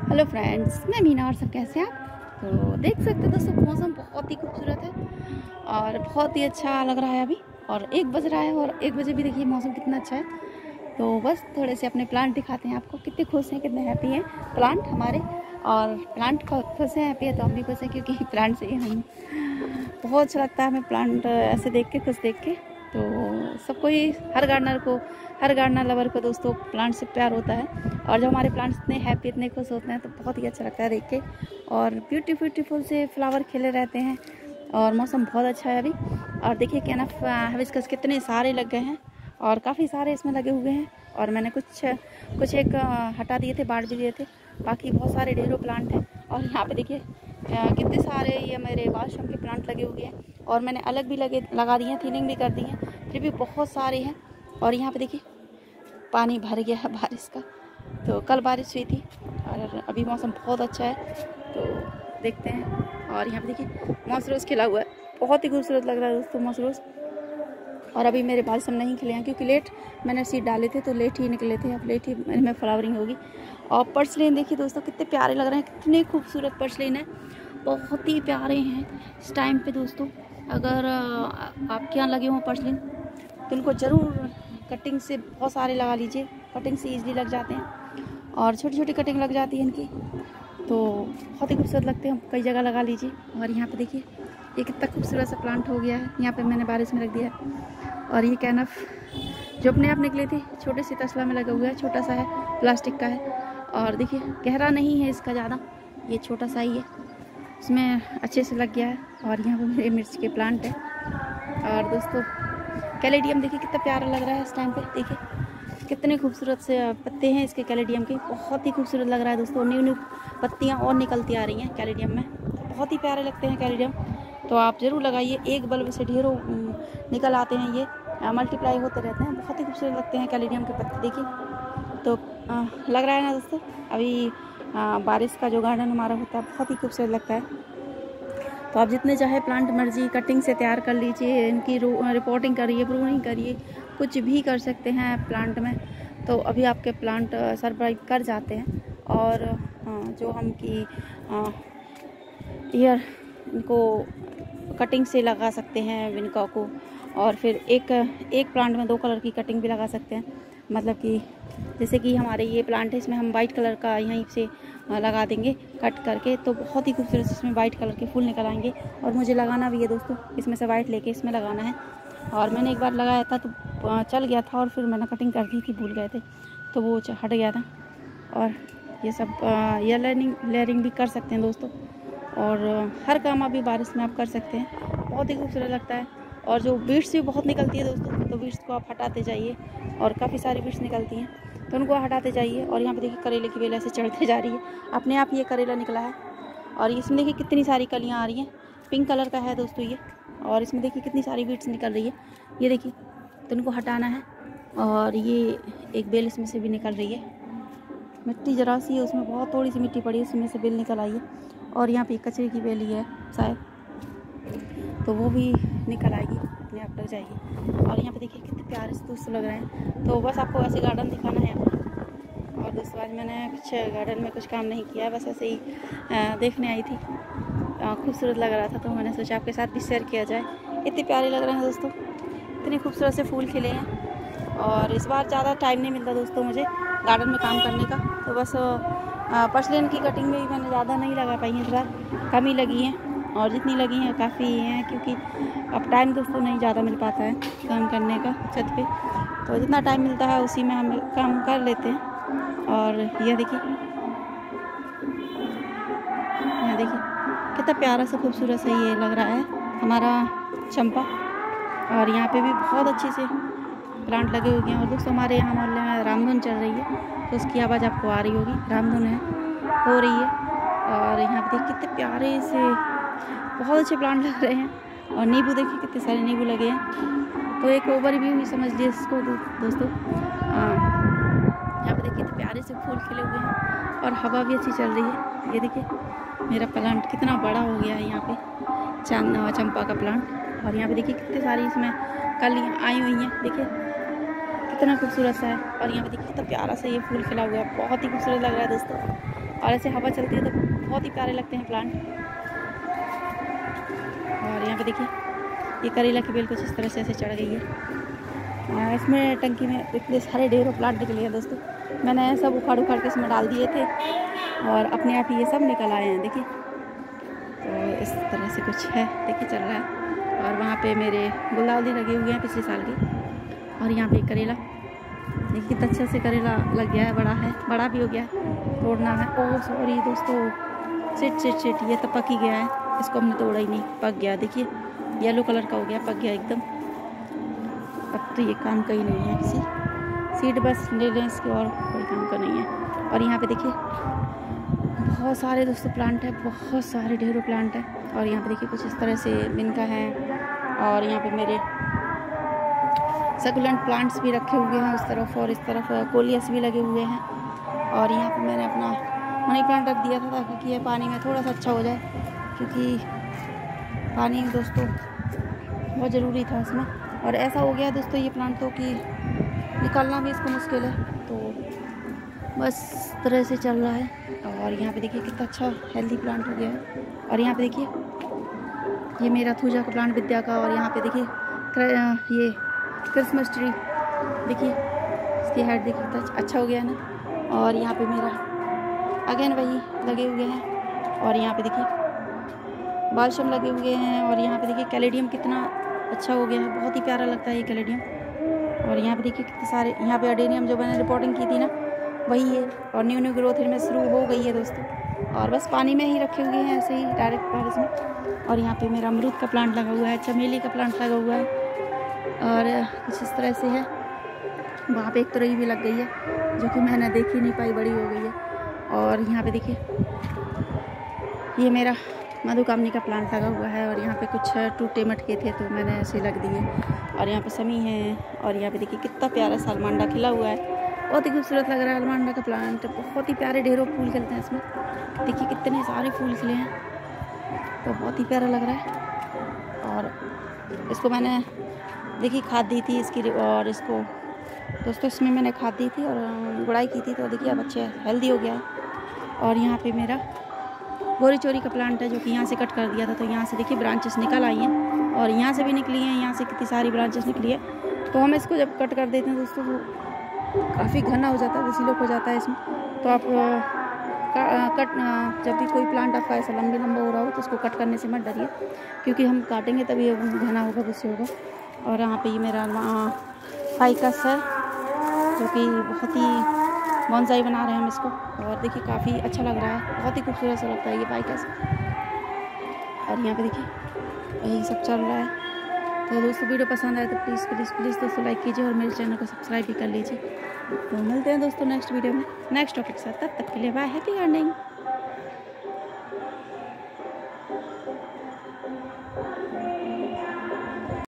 Hello friends, मैं मीना। और सब कैसे हैं आप? तो देख सकते हो दोस्तों, मौसम बहुत ही खूबसूरत है और बहुत ही अच्छा लग रहा है अभी। और 1 बज रहा है और 1 बजे भी देखिए मौसम कितना अच्छा है। तो बस थोड़े से अपने प्लांट दिखाते हैं आपको, कितने खुश हैं, कितने हैप्पी हैं प्लांट हमारे। और प्लांट खुश हैं, हैप्पी है तो हम भी खुश हैं, क्योंकि प्लांट से ही हम बहुत अच्छा लगता है हमें प्लांट ऐसे देख के, खुश देख के। तो सबको ही, हर गार्डनर लवर को दोस्तों प्लांट से प्यार होता है। और जब हमारे प्लांट्स इतने हैप्पी, इतने खुश होते हैं तो बहुत ही अच्छा लगता है देख के। और ब्यूटीफुल से फ्लावर खिले रहते हैं और मौसम बहुत अच्छा है अभी। और देखिए क्या ना, हिबिस्कस कितने सारे लग गए हैं और काफ़ी सारे इसमें लगे हुए हैं। और मैंने कुछ एक हटा दिए थे, बांट भी दिए थे, बाकी बहुत सारे ढेरों प्लांट हैं। और यहाँ पे देखिए कितने सारे ये मेरे बालसम के प्लांट लगे हुए हैं। और मैंने अलग भी लगा दिए हैं, थिनिंग भी कर दी है, फिर भी बहुत सारे हैं। और यहाँ पे देखिए पानी भर गया है बारिश का। तो कल बारिश हुई थी और अभी मौसम बहुत अच्छा है, तो देखते हैं। और यहाँ पे देखिए मॉस खिला हुआ है, बहुत ही खूबसूरत लग रहा है दोस्तों मॉस। और अभी मेरे बालसम नहीं खिले हैं क्योंकि लेट मैंने सीड डाले थे, तो लेट ही निकले थे। अब लेट ही में फ्लावरिंग होगी। और पर्सलिन देखिए दोस्तों कितने प्यारे लग रहे हैं, कितने खूबसूरत पर्सलिन है, बहुत ही प्यारे हैं इस टाइम पे दोस्तों। अगर आपके यहाँ लगे हों पर्सलिन तो इनको ज़रूर कटिंग से बहुत सारे लगा लीजिए, कटिंग से ईजिली लग जाते हैं और छोटी छोटी कटिंग लग जाती है इनकी, तो बहुत ही खूबसूरत लगते हैं। कई जगह लगा लीजिए। और यहाँ पे देखिए ये कितना खूबसूरत सा प्लांट हो गया है, यहाँ पे मैंने बारिश में रख दिया है। और ये कैनफ जो अपने आप निकले थे, छोटे से तसला में लगा हुआ है, छोटा सा है, प्लास्टिक का है। और देखिए गहरा नहीं है इसका ज़्यादा, ये छोटा सा ही है, इसमें अच्छे से लग गया है। और यहाँ पे मेरे मिर्च के प्लांट है। और दोस्तों कैलेडियम देखिए कितना प्यारा लग रहा है इस टाइम पे, देखिए कितने खूबसूरत से पत्ते हैं इसके कैलेडियम के, बहुत ही खूबसूरत लग रहा है दोस्तों। न्यू पत्तियाँ और निकलती आ रही हैं कैलेडियम में, बहुत ही प्यारे लगते हैं कैलेडियम। तो आप ज़रूर लगाइए, एक बल्ब से ढेरों निकल आते हैं, ये मल्टीप्लाई होते रहते हैं, बहुत ही खूबसूरत लगते हैं कैलेडियम के पत्ते देखिए। तो लग रहा है ना दोस्तों, अभी बारिश का जो गार्डन हमारा होता है बहुत ही खूबसूरत लगता है। तो आप जितने चाहे प्लांट मर्जी कटिंग से तैयार कर लीजिए, इनकी रिपोर्टिंग करिए, प्रूनिंग करिए, कुछ भी कर सकते हैं प्लांट में। तो अभी आपके प्लांट सरवाइव कर जाते हैं। और जो हम की ईयर इनको कटिंग से लगा सकते हैं विनका को। और फिर एक प्लांट में 2 कलर की कटिंग भी लगा सकते हैं, मतलब कि जैसे कि हमारे ये प्लांट है, इसमें हम वाइट कलर का यहीं से लगा देंगे कट करके, तो बहुत ही खूबसूरत इसमें वाइट कलर के फूल निकल आएंगे। और मुझे लगाना भी है दोस्तों, इसमें से वाइट लेके इसमें लगाना है। और मैंने एक बार लगाया था तो चल गया था, और फिर मैंने कटिंग कर दी थी, भूल गए थे, तो वो हट गया था। और ये सब ये लेयरिंग भी कर सकते हैं दोस्तों। और हर काम अभी बारिश में आप कर सकते हैं, बहुत ही खूबसूरत लगता है। और जो बीड्स भी बहुत निकलती है दोस्तों, तो बीड्स को आप हटाते जाइए, और काफ़ी सारी बीड्स निकलती हैं तो उनको हटाते जाइए। और यहाँ पे देखिए करेले की बेल ऐसे चढ़ते जा रही है, अपने आप ये करेला निकला है। और इसमें देखिए कितनी सारी कलियाँ आ रही हैं, पिंक कलर का है दोस्तों ये। और इसमें देखिए कितनी सारी बीड्स निकल रही है, ये देखिए, तो इनको हटाना है। और ये एक बेल इसमें से भी निकल रही है, मिट्टी जरा सी है उसमें, बहुत थोड़ी सी मिट्टी पड़ी है, उसमें से बेल निकल आई है। और यहाँ पे कचरे की बेल ही है शायद, तो वो भी निकल आएगी, अपने आप लग जाएगी। और यहाँ पे देखिए कितने प्यारे से दोस्तों लग रहे हैं। तो बस आपको ऐसे गार्डन दिखाना है अपना। और दोस्तों आज मैंने कुछ गार्डन में कुछ काम नहीं किया, बस ऐसे ही देखने आई थी, खूबसूरत लग रहा था तो मैंने सोचा आपके साथ भी शेयर किया जाए। इतने प्यारे लग रहे हैं दोस्तों, इतने खूबसूरत से फूल खिले हैं। और इस बार ज़्यादा टाइम नहीं मिलता दोस्तों मुझे गार्डन में काम करने का, तो बस पर्सलिन की कटिंग में भी मैंने ज़्यादा नहीं लगा पाई है, इस बार कम ही लगी हैं। और जितनी लगी हैं काफ़ी हैं, क्योंकि अब टाइम दोस्तों नहीं ज़्यादा मिल पाता है काम करने का छत पे, तो जितना टाइम मिलता है उसी में हम काम कर लेते हैं। और यह देखिए, यहाँ देखिए कितना प्यारा सा खूबसूरत सा ये लग रहा है हमारा चंपा। और यहाँ पे भी बहुत अच्छे से प्लांट लगे हुए हैं। और दोस्तों हमारे यहाँ मोहल्ले में रामधुन चल रही है, तो उसकी आवाज़ आपको आ रही होगी, रामधुन है, हो रही है। और यहाँ पे देखिए कितने प्यारे से बहुत अच्छे प्लांट लग रहे हैं। और नींबू देखिए कितने सारे नींबू लगे हैं, तो एक ओवर व्यू ही समझ लिए इसको दोस्तों। यहाँ पे देखिए कितने प्यारे से फूल खिले हुए हैं और हवा भी अच्छी चल रही है। ये देखिए मेरा प्लांट कितना बड़ा हो गया है यहाँ पे, चंपा का प्लांट। और यहाँ पे देखिए कितने सारी इसमें कलियाँ आई हुई हैं, देखिए कितना खूबसूरत सा है। और यहाँ पे देखिए कितना प्यारा सा ये फूल खिला हुआ है, बहुत ही खूबसूरत लग रहा है दोस्तों। और ऐसे हवा चलती है तो बहुत ही प्यारे लगते हैं प्लांट। और यहाँ पे देखिए ये करेला की बेल कुछ इस तरह से ऐसे चढ़ गई है। इसमें टंकी में इतने सारे ढेरों प्लांट निकले हैं दोस्तों। मैंने सब उखाड़ के इसमें डाल दिए थे और अपने आप ही ये सब निकल आए हैं। देखिए तो इस तरह से कुछ है, देखिए चल रहा है। और वहाँ पे मेरे गुलदाउदी लगे हुए हैं पिछले साल के। और यहाँ पे करेला देखिए कितना अच्छा से करेला लग गया है, बड़ा भी हो गया है, तोड़ना है। ओह सॉरी दोस्तों, चिट ये तो पक ही गया है, इसको हमने तोड़ा ही नहीं, पक गया। देखिए येलो कलर का हो गया, पक गया एकदम। अब तो ये काम का ही नहीं है, किसी सीड बस ले लें इसके, और कोई काम का नहीं है। और यहाँ पे देखिए बहुत सारे दोस्तों प्लांट है, बहुत सारे ढेरों प्लांट है। और यहाँ पे देखिए कुछ इस तरह से मिनका है। और यहाँ पे मेरे सकुलेंट प्लांट्स भी रखे हुए हैं उस तरफ, और इस तरफ कोलियस भी लगे हुए हैं। और यहाँ पे मैंने अपना मनी प्लांट रख दिया था ताकि ये पानी में थोड़ा सा अच्छा हो जाए, क्योंकि पानी दोस्तों बहुत ज़रूरी था इसमें। और ऐसा हो गया दोस्तों ये प्लांट तो कि निकालना भी इसको मुश्किल है, तो बस तरह से चल रहा है। और यहाँ पे देखिए कितना अच्छा हेल्दी प्लांट हो गया है। और यहाँ पे देखिए ये मेरा थूजा का प्लांट विद्या का। और यहाँ पे देखिए ये क्रिसमस ट्री, देखिए इसकी हाइट देखिए कितना अच्छा हो गया है ना। और यहाँ पे मेरा अगेन वही लगे हुए हैं। और यहाँ पे देखिए बालसम लगे हुए हैं। और यहाँ पे देखिए कैलेडियम कितना अच्छा हो गया है, बहुत ही प्यारा लगता है ये कैलेडियम। और यहाँ पे देखिए कितने सारे, यहाँ पे अडेनियम जो मैंने रिपोर्टिंग की थी ना वही है। और न्यू ग्रोथ इनमें शुरू हो गई है दोस्तों। और बस पानी में ही रखे हुए हैं ऐसे ही डायरेक्ट बारिश में। और यहाँ पे मेरा अमरूद का प्लांट लगा हुआ है, चमेली का प्लांट लगा हुआ है। और कुछ इस तरह से है। वहाँ पे एक तुरई भी लग गई है जो कि मैंने देख ही नहीं पाई, बड़ी हो गई है। और यहाँ पे देखिए ये मेरा मधुकामनी का प्लांट लगा हुआ है। और यहाँ पे कुछ टूटे मटके थे तो मैंने ऐसे लग दिए। और यहाँ पे समी है। और यहाँ पे देखिए कितना प्यारा सा अलमांडा खिला हुआ है, बहुत ही खूबसूरत लग रहा है अलमांडा का प्लांट। बहुत ही प्यारे ढेरों फूल खिलते हैं इसमें, देखिए कितने सारे फूल खिले हैं, तो बहुत ही प्यारा लग रहा है। और इसको मैंने देखिए खाद दी थी इसकी, और इसको दोस्तों इसमें मैंने खाद दी थी और गुड़ाई की थी, तो देखिए अब अच्छे हेल्दी हो गया है। और यहाँ पे मेरा बोरी चोरी का प्लांट है जो कि यहाँ से कट कर दिया था, तो यहाँ से देखिए ब्रांचेस निकल आई हैं। और यहाँ से भी निकली हैं, यहाँ से कितनी सारी ब्रांचेस निकली है। तो हम इसको जब कट कर देते हैं दोस्तों वो काफ़ी घना हो जाता है, सिलोक हो जाता है इसमें। तो आप जब भी कोई प्लांट आपका ऐसा लंबा हो रहा हो तो उसको कट करने से मत डरिए, क्योंकि हम काटेंगे तभी घना होगा, गुस्से होगा। और यहाँ पे ये मेरा फाइकस है जो कि बहुत ही बॉन्साई बना रहे हैं हम इसको। और देखिए काफ़ी अच्छा लग रहा है, बहुत ही खूबसूरत सा लगता है ये फाइकस। और यहाँ पे देखिए यही सब चल रहा है। तो दोस्तों वीडियो पसंद आए तो प्लीज़ दोस्तों लाइक कीजिए और मेरे चैनल को सब्सक्राइब भी कर लीजिए। तो मिलते हैं दोस्तों नेक्स्ट वीडियो में नेक्स्ट टॉपिक के साथ। तब तक के लिए बाय, हैप्पी गार्डनिंग।